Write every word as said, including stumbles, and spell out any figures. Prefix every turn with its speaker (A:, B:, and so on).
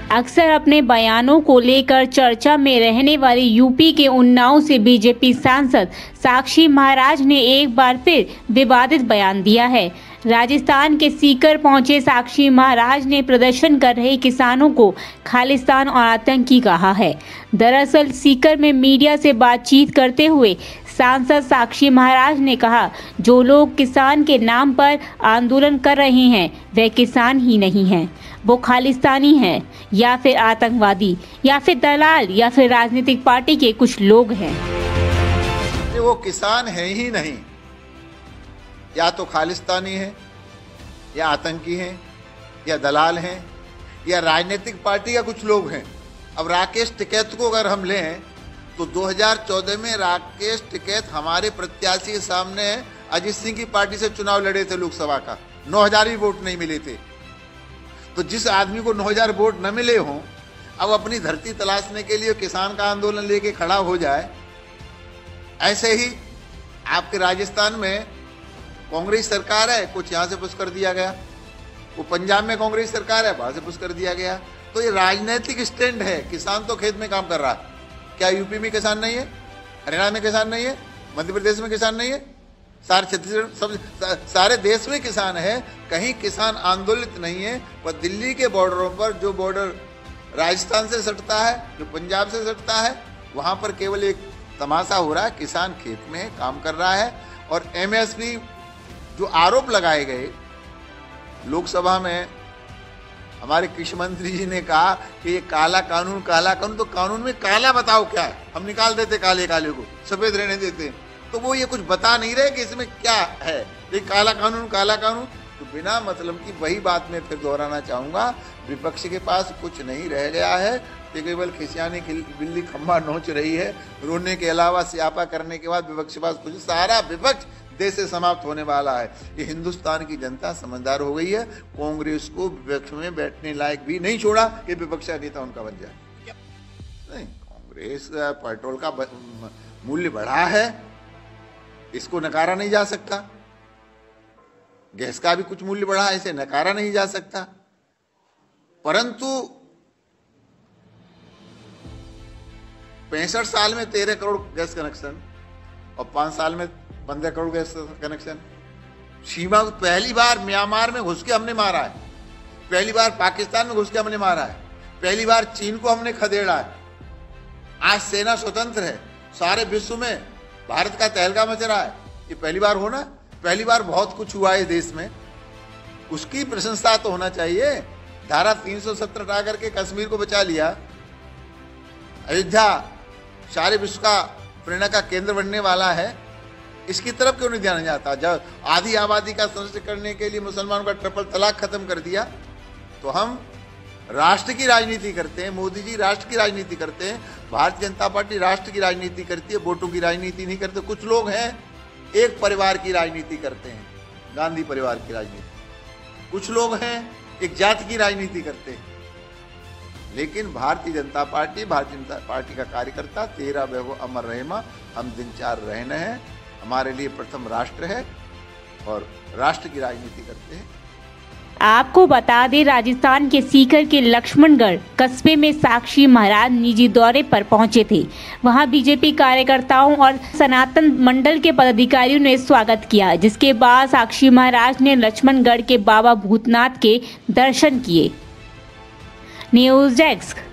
A: अक्सर अपने बयानों को लेकर चर्चा में रहने वाली यूपी के उन्नाव से बीजेपी सांसद साक्षी महाराज ने एक बार फिर विवादित बयान दिया है। राजस्थान के सीकर पहुंचे साक्षी महाराज ने प्रदर्शन कर रहे किसानों को खालिस्तान और आतंकी कहा है। दरअसल सीकर में मीडिया से बातचीत करते हुए सांसद साक्षी महाराज ने कहा, जो लोग किसान के नाम पर आंदोलन कर रहे हैं वे किसान ही नहीं हैं, वो खालिस्तानी हैं या फिर आतंकवादी या फिर दलाल या फिर राजनीतिक पार्टी के कुछ लोग हैं।
B: वो किसान है ही नहीं, या तो खालिस्तानी है या आतंकी हैं या दलाल हैं या राजनीतिक पार्टी का कुछ लोग हैं। अब राकेश टिकैत को अगर हम लें तो दो हज़ार चौदह में राकेश टिकैत हमारे प्रत्याशी के सामने अजीत सिंह की पार्टी से चुनाव लड़े थे लोकसभा का, नौ हजार ही वोट नहीं मिले थे। तो जिस आदमी को नौ हजार वोट न मिले हों, अब अपनी धरती तलाशने के लिए किसान का आंदोलन लेके खड़ा हो जाए। ऐसे ही आपके राजस्थान में कांग्रेस सरकार है, कुछ यहाँ से पुश कर दिया गया, वो पंजाब में कांग्रेस सरकार है, वहां से पुश कर दिया गया। तो ये राजनीतिक स्टैंड है। किसान तो खेत में काम कर रहा है, क्या यूपी में किसान नहीं है, हरियाणा में किसान नहीं है, मध्य प्रदेश में किसान नहीं है, सारे छत्तीसगढ़ सब सारे देश में किसान है। कहीं किसान आंदोलित नहीं है। पर दिल्ली के बॉर्डरों पर, जो बॉर्डर राजस्थान से सटता है, जो पंजाब से सटता है, वहां पर केवल एक तमाशा हो रहा है, किसान खेत में काम कर रहा है। और एमएसपी जो आरोप लगाए गए लोकसभा में, हमारे कृषि मंत्री जी ने कहा कि ये काला कानून काला कानून, तो कानून में काला बताओ क्या है, हम निकाल देते काले काले को, सफेद रहने देते। तो वो ये कुछ बता नहीं रहे कि इसमें क्या है, ये काला कानून काला कानून। तो बिना मतलब की वही बात मैं फिर दोहराना चाहूंगा, विपक्ष के पास कुछ नहीं रह गया है। तो केवल खिसियाने की बिल्ली खम्बा नोच रही है, रोने के अलावा स्यापा करने के बाद विपक्ष के पास कुछ, सारा विपक्ष देश से समाप्त होने वाला है। ये हिंदुस्तान की जनता समझदार हो गई है। कांग्रेस को विपक्ष में बैठने लायक भी नहीं छोड़ा कि विपक्ष का नेता उनका बन जाए। नहीं, कांग्रेस पेट्रोल का मूल्य बढ़ा है, इसको नकारा नहीं जा सकता। गैस का भी कुछ मूल्य बढ़ा है, इसे नकारा नहीं जा सकता। परंतु पैंसठ साल में तेरह करोड़ गैस कनेक्शन और पांच साल में पंद्रह करोड़ गैस कनेक्शन। सीमा पहली बार म्यांमार में घुस के हमने मारा है, पहली बार पाकिस्तान में घुस के हमने मारा है, पहली बार चीन को हमने खदेड़ा है। आज सेना स्वतंत्र है, सारे विश्व में भारत का तहलका मच रहा है। ये पहली बार होना, पहली बार बहुत कुछ हुआ है देश में, उसकी प्रशंसा तो होना चाहिए। धारा तीन सौ सत्तर हटा करके कश्मीर को बचा लिया, अयोध्या सारे विश्व का प्रेरणा का केंद्र बनने वाला है, इसकी तरफ क्यों नहीं ध्यान जाता? जब आधी आबादी का संरक्षण करने के लिए मुसलमानों का ट्रिपल तलाक खत्म कर दिया, तो हम राष्ट्र की राजनीति करते हैं, मोदी जी राष्ट्र की राजनीति करते हैं, भारतीय जनता पार्टी राष्ट्र की राजनीति करती है, वोटों की राजनीति नहीं करते। कुछ लोग हैं एक परिवार की राजनीति करते हैं, गांधी परिवार की राजनीति, कुछ लोग हैं एक जाति की राजनीति करते हैं। लेकिन भारतीय जनता पार्टी, भारतीय जनता पार्टी का कार्यकर्ता तेरा वैभव अमर रहेमा, हम दिन चार रहने हैं, हमारे लिए प्रथम राष्ट्र है और राष्ट्र की राजनीति करते हैं।
A: आपको बता दें, राजस्थान के सीकर के लक्ष्मणगढ़ कस्बे में साक्षी महाराज निजी दौरे पर पहुंचे थे। वहां बीजेपी कार्यकर्ताओं और सनातन मंडल के पदाधिकारियों ने स्वागत किया, जिसके बाद साक्षी महाराज ने लक्ष्मणगढ़ के बाबा भूतनाथ के दर्शन किए। News desk.